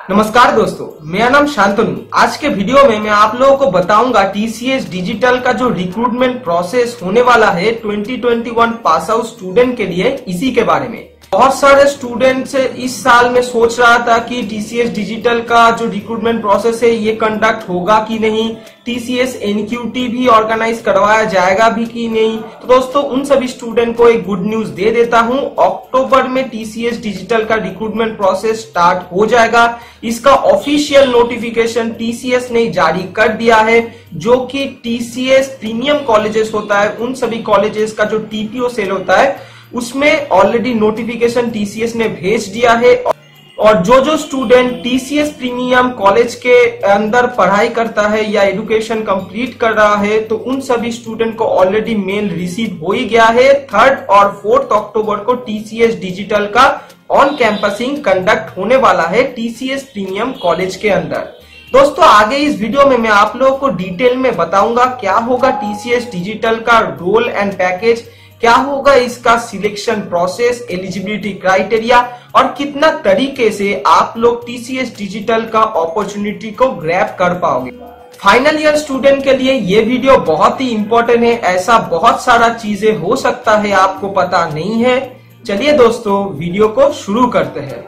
नमस्कार दोस्तों, मेरा नाम शांतनु। आज के वीडियो में मैं आप लोगों को बताऊंगा टीसीएस डिजिटल का जो रिक्रूटमेंट प्रोसेस होने वाला है 2021 पास आउट स्टूडेंट के लिए, इसी के बारे में। बहुत सारे स्टूडेंट्स इस साल में सोच रहा था कि टीसीएस डिजिटल का जो रिक्रूटमेंट प्रोसेस है ये कंडक्ट होगा कि नहीं, टीसीएस एनक्यूटी भी ऑर्गेनाइज करवाया जाएगा भी कि नहीं। तो दोस्तों, उन सभी स्टूडेंट को एक गुड न्यूज दे देता हूं। अक्टूबर में टीसीएस डिजिटल का रिक्रूटमेंट प्रोसेस स्टार्ट हो जाएगा। इसका ऑफिशियल नोटिफिकेशन टीसीएस ने जारी कर दिया है, जो कि टीसीएस प्रीमियम कॉलेजेस होता है, उन सभी कॉलेजेस का जो टीपीओ सेल होता है उसमें ऑलरेडी नोटिफिकेशन टीसीएस ने भेज दिया है। और जो स्टूडेंट टीसीएस प्रीमियम कॉलेज के अंदर पढ़ाई करता है या एजुकेशन कंप्लीट कर रहा है, तो उन सभी स्टूडेंट को ऑलरेडी मेल रिसीव हो ही गया है। 3 और 4 अक्टूबर को टीसीएस डिजिटल का ऑन कैंपसिंग कंडक्ट होने वाला है टीसीएस प्रीमियम कॉलेज के अंदर। दोस्तों, आगे इस वीडियो में मैं आप लोगों को डिटेल में बताऊंगा क्या होगा टीसीएस डिजिटल का रोल एंड पैकेज, क्या होगा इसका सिलेक्शन प्रोसेस, एलिजिबिलिटी क्राइटेरिया और कितना तरीके से आप लोग टीसीएस डिजिटल का अपॉर्चुनिटी को ग्रैब कर पाओगे। फाइनल ईयर स्टूडेंट के लिए ये वीडियो बहुत ही इंपॉर्टेंट है। ऐसा बहुत सारा चीजें हो सकता है आपको पता नहीं है। चलिए दोस्तों, वीडियो को शुरू करते हैं।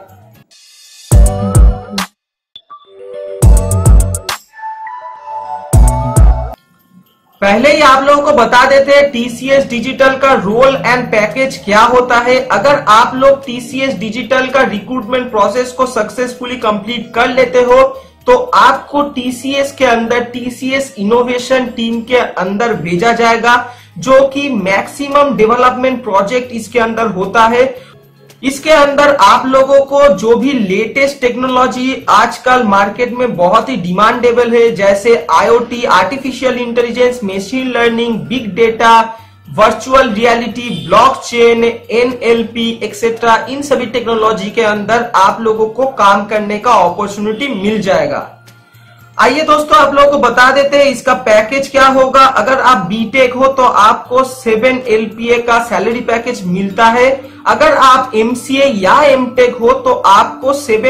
पहले ही आप लोगों को बता देते हैं टीसीएस डिजिटल का रोल एंड पैकेज क्या होता है। अगर आप लोग टीसीएस डिजिटल का रिक्रूटमेंट प्रोसेस को सक्सेसफुली कंप्लीट कर लेते हो, तो आपको टीसीएस के अंदर टीसीएस इनोवेशन टीम के अंदर भेजा जाएगा, जो कि मैक्सिमम डेवलपमेंट प्रोजेक्ट इसके अंदर होता है। इसके अंदर आप लोगों को जो भी लेटेस्ट टेक्नोलॉजी आजकल मार्केट में बहुत ही डिमांडेबल है, जैसे IoT, artificial intelligence, machine learning, big data, virtual reality, blockchain, NLP etcetera, इन सभी टेक्नोलॉजी के अंदर आप लोगों को काम करने का अपॉर्चुनिटी मिल जाएगा। आइए दोस्तों, आप लोगों को बता देते हैं इसका पैकेज क्या होगा। अगर आप बीटेक हो तो आपको 7 LPA का सैलरी पैकेज मिलता है। अगर आप एमसीए या एमटेक हो तो आपको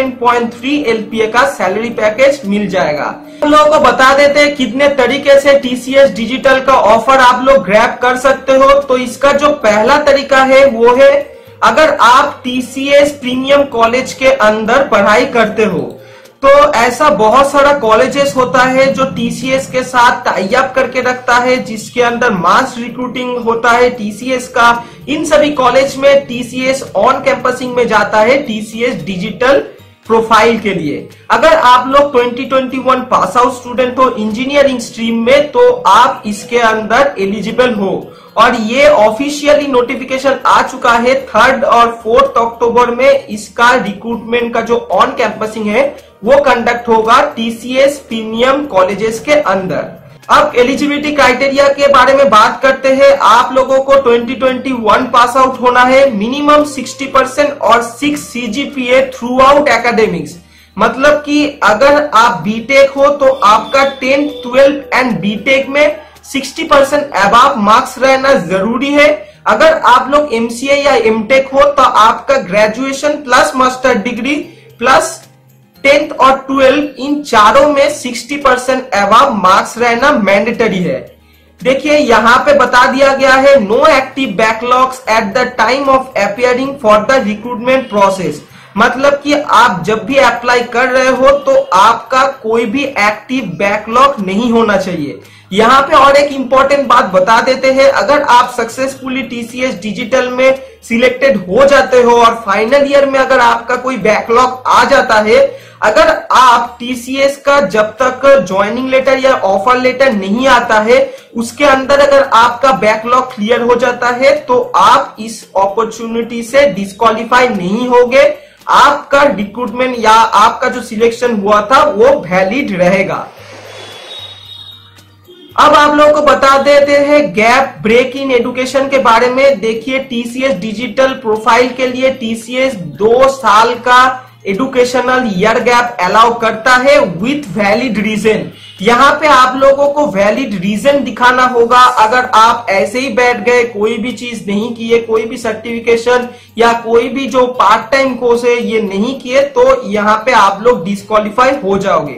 7.3 LPA का सैलरी पैकेज मिल जाएगा। हम लोगों को बता देते हैं कितने तरीके से टीसीएस डिजिटल का ऑफर आप लोग ग्रैब कर सकते हो। तो इसका जो पहला तरीका है वो है, अगर आप टीसीएस प्रीमियम कॉलेज के अंदर पढ़ाई करते हो, तो ऐसा बहुत सारा कॉलेजेस होता है जो टीसीएस के साथ टाई अप करके रखता है, जिसके अंदर मास रिक्रूटिंग होता है टीसीएस का। इन सभी कॉलेज में टीसीएस ऑन कैंपसिंग में जाता है टीसीएस डिजिटल प्रोफाइल के लिए। अगर आप लोग 2021 पास आउट स्टूडेंट हो इंजीनियरिंग स्ट्रीम में, तो आप इसके अंदर एलिजिबल हो। और ये ऑफिशियली नोटिफिकेशन आ चुका है। 3 और 4 अक्टूबर में इसका रिक्रूटमेंट का जो ऑन कैंपसिंग है वो कंडक्ट होगा टीसीएस प्रीमियम कॉलेजेस के अंदर। अब एलिजिबिलिटी क्राइटेरिया के बारे में बात करते हैं। आप लोगों को 2021 पास आउट होना है, मिनिमम 60% और 6 CGPA थ्रू आउट एकेडमिक्स। मतलब कि अगर आप बीटेक हो तो आपका 10th, 12th एंड बीटेक में 60% अबव मार्क्स रहना जरूरी है। अगर आप लोग एमसीए या एमटेक हो तो आपका graduation plus master degree plus 10th और 12th, इन चारों में 60% अबव मार्क्स रहना मैंडेटरी है। देखिए, यहाँ पे बता दिया गया है, no active backlogs at the time of appearing for the recruitment process. मतलब कि आप जब भी अप्लाई कर रहे हो तो आपका कोई भी एक्टिव बैकलॉग नहीं होना चाहिए। यहाँ पे और एक इंपॉर्टेंट बात बता देते हैं, अगर आप सक्सेसफुली टीसीएस डिजिटल में सिलेक्टेड हो जाते हो और फाइनल ईयर में अगर आपका कोई बैकलॉग आ जाता है, अगर आप टीसीएस का जब तक ज्वाइनिंग लेटर या ऑफर लेटर नहीं आता है उसके अंदर अगर आपका बैकलॉग क्लियर हो जाता है, तो आप इस अपॉर्चुनिटी से डिस्क्वालीफाई नहीं होगे। आपका रिक्रूटमेंट या आपका जो सिलेक्शन हुआ था वो वैलिड रहेगा। अब आप लोगों को बता देते हैं गैप ब्रेक इन एजुकेशन के बारे में। देखिए, टीसीएस डिजिटल प्रोफाइल के लिए टीसीएस 2 साल का एजुकेशनल ईयर गैप अलाउ करता है विथ वैलिड रीजन। यहाँ पे आप लोगों को वैलिड रीजन दिखाना होगा। अगर आप ऐसे ही बैठ गए, कोई भी चीज नहीं किए, कोई भी सर्टिफिकेशन या कोई भी जो पार्ट टाइम कोर्स है ये नहीं किए, तो यहाँ पे आप लोग डिस्क्वालीफाई हो जाओगे।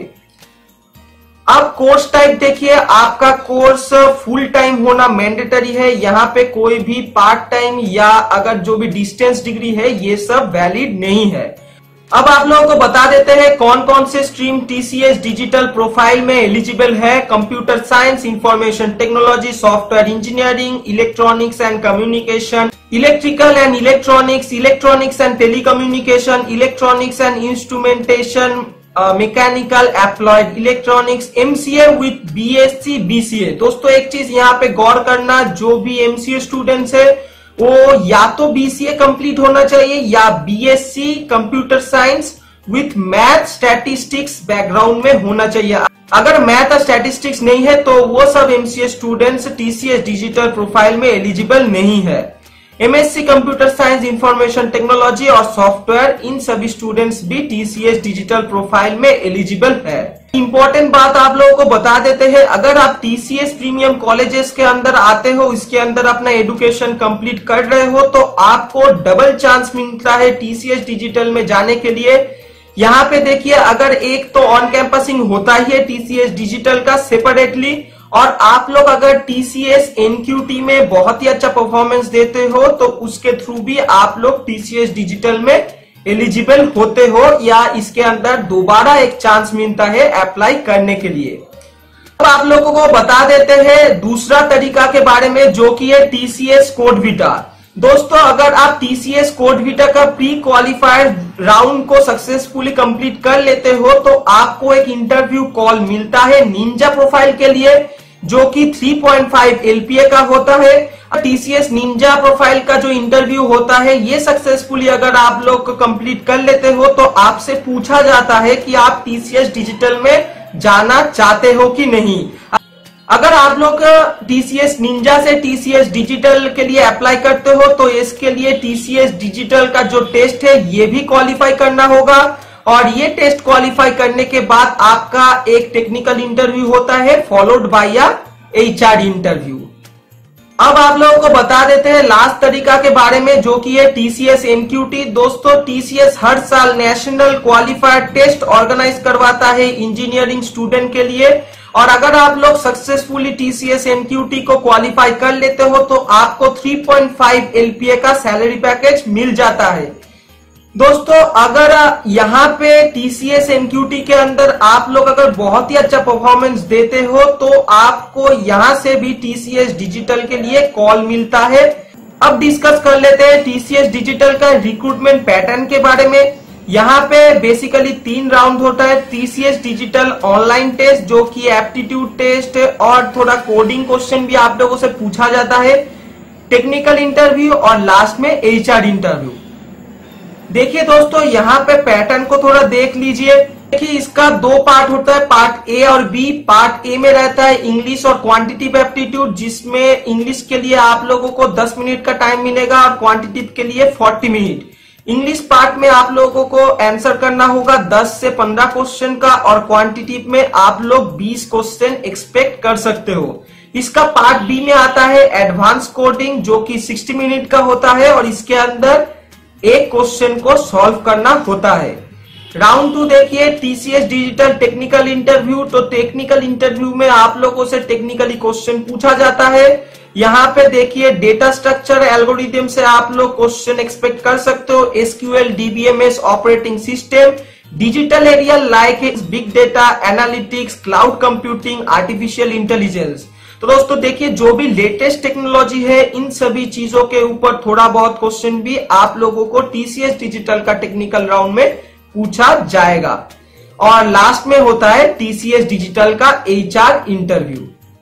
अब कोर्स टाइप देखिए, आपका कोर्स फुल टाइम होना मैंडेटरी है। यहाँ पे कोई भी पार्ट टाइम या अगर जो भी डिस्टेंस डिग्री है ये सब वैलिड नहीं है। अब आप लोगों को बता देते हैं कौन कौन से स्ट्रीम टीसीएस डिजिटल प्रोफाइल में एलिजिबल है। Computer science, information technology, software engineering, electronics and communication, electrical and electronics, electronics and telecommunication, electronics and instrumentation, mechanical applied electronics, MCA with BSc BCA. दोस्तों एक चीज यहाँ पे गौर करना, जो भी एमसीए स्टूडेंट्स है वो या तो बीसीए कंप्लीट होना चाहिए या BSc computer science with math statistics background में होना चाहिए। अगर मैथ और स्टैटिस्टिक्स नहीं है तो वो सब MCA students TCS digital profile में एलिजिबल नहीं है। MSc computer science, information technology और सॉफ्टवेयर, इन सभी स्टूडेंट्स भी टीसीएस डिजिटल प्रोफाइल में एलिजिबल है। इंपॉर्टेंट बात आप लोगों को बता देते हैं, अगर आप टीसीएस प्रीमियम कॉलेजेस के अंदर आते हो, इसके अंदर अपना एजुकेशन कंप्लीट कर रहे हो, तो आपको डबल चांस मिलता है टीसीएस डिजिटल में जाने के लिए। यहाँ पे देखिए, अगर एक तो ऑन कैंपसिंग होता ही है टीसीएस डिजिटल का सेपरेटली, और आप लोग अगर टीसीएस एनक्यूटी में बहुत ही अच्छा परफॉर्मेंस देते हो तो उसके थ्रू भी आप लोग टीसीएस डिजिटल में एलिजिबल होते हो, या इसके अंदर दोबारा एक चांस मिलता है अप्लाई करने के लिए। अब आप लोगों को बता देते हैं दूसरा तरीका के बारे में, जो कि है टीसीएस कोड वीटा। दोस्तों अगर आप टीसीएस कोड वीटा का प्री क्वालिफाइड राउंड को सक्सेसफुली कंप्लीट कर लेते हो तो आपको एक इंटरव्यू कॉल मिलता है निंजा प्रोफाइल के लिए, जो कि 3.5 एलपीए का होता है। टीसीएस निंजा प्रोफाइल का जो इंटरव्यू होता है ये सक्सेसफुली अगर आप लोग कंप्लीट कर लेते हो तो आपसे पूछा जाता है कि आप टीसीएस डिजिटल में जाना चाहते हो कि नहीं। अगर आप लोग टीसीएस निंजा से टीसीएस डिजिटल के लिए अप्लाई करते हो तो इसके लिए टीसीएस डिजिटल का जो टेस्ट है ये भी क्वालिफाई करना होगा, और ये टेस्ट क्वालिफाई करने के बाद आपका एक टेक्निकल इंटरव्यू होता है फॉलोड बाय एचआर इंटरव्यू। अब आप लोगों को बता देते हैं लास्ट तरीका के बारे में, जो कि है टीसीएस एनक्यूटी। दोस्तों टीसीएस हर साल नेशनल क्वालिफायर टेस्ट ऑर्गेनाइज करवाता है इंजीनियरिंग स्टूडेंट के लिए, और अगर आप लोग सक्सेसफुली टीसीएस एनक्यूटी को क्वालिफाई कर लेते हो तो आपको 3.5 एलपीए का सैलरी पैकेज मिल जाता है। दोस्तों अगर यहाँ पे टीसीएस एनक्यूटी के अंदर आप लोग अगर बहुत ही अच्छा परफॉर्मेंस देते हो तो आपको यहाँ से भी टीसीएस डिजिटल के लिए कॉल मिलता है। अब डिस्कस कर लेते हैं टीसीएस डिजिटल का रिक्रूटमेंट पैटर्न के बारे में। यहाँ पे बेसिकली 3 राउंड होता है। टीसीएस डिजिटल ऑनलाइन टेस्ट, जो कि एप्टीट्यूड टेस्ट और थोड़ा कोडिंग क्वेश्चन भी आप लोगों से पूछा जाता है, टेक्निकल इंटरव्यू और लास्ट में एचआर इंटरव्यू। देखिए दोस्तों यहाँ पे पैटर्न को थोड़ा देख लीजिए। देखिए इसका 2 पार्ट होता है, पार्ट ए और बी। पार्ट ए में रहता है इंग्लिश और क्वांटिटिव एप्टीट्यूड, जिसमें इंग्लिश के लिए आप लोगों को 10 मिनट का टाइम मिलेगा और क्वांटिटिव के लिए 40 मिनट। इंग्लिश पार्ट में आप लोगों को आंसर करना होगा 10 से 15 क्वेश्चन का, और क्वांटिटिव में आप लोग 20 क्वेश्चन एक्सपेक्ट कर सकते हो। इसका पार्ट बी में आता है एडवांस कोडिंग, जो कि 60 मिनट का होता है, और इसके अंदर एक क्वेश्चन को सॉल्व करना होता है। राउंड 2 देखिए टीसीएस डिजिटल टेक्निकल इंटरव्यू। तो टेक्निकल इंटरव्यू में आप लोगों से टेक्निकली क्वेश्चन पूछा जाता है। यहाँ पे देखिए डेटा स्ट्रक्चर एल्गोरिथम से आप लोग क्वेश्चन एक्सपेक्ट कर सकते हो, SQL, DBMS, operating system, digital area like big data analytics, cloud computing, artificial intelligence. तो दोस्तों देखिए जो भी लेटेस्ट टेक्नोलॉजी है इन सभी चीजों के ऊपर थोड़ा बहुत क्वेश्चन भी आप लोगों को टीसीएस डिजिटल का टेक्निकल राउंड में पूछा जाएगा, और लास्ट में होता है टीसीएस डिजिटल का एचआर इंटरव्यू।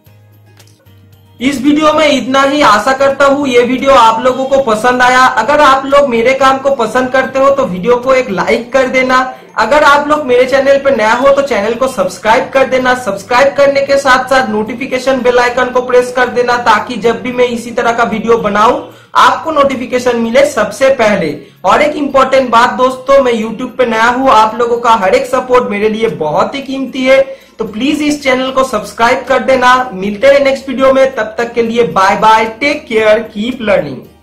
इस वीडियो में इतना ही। आशा करता हूँ ये वीडियो आप लोगों को पसंद आया। अगर आप लोग मेरे काम को पसंद करते हो तो वीडियो को एक लाइक कर देना। अगर आप लोग मेरे चैनल पर नया हो तो चैनल को सब्सक्राइब कर देना। सब्सक्राइब करने के साथ साथ नोटिफिकेशन बेल आइकन को प्रेस कर देना, ताकि जब भी मैं इसी तरह का वीडियो बनाऊं आपको नोटिफिकेशन मिले सबसे पहले। और एक इम्पोर्टेंट बात दोस्तों, मैं यूट्यूब पे नया हूँ, आप लोगों का हर एक सपोर्ट मेरे लिए बहुत ही कीमती है। तो प्लीज इस चैनल को सब्सक्राइब कर देना। मिलते हैं नेक्स्ट वीडियो में, तब तक के लिए bye bye, take care, keep learning.